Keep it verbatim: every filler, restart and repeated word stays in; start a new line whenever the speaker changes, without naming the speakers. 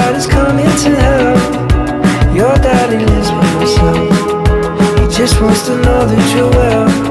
Nobody's coming to help. Your daddy lives by himself. He just wants to know that you're well.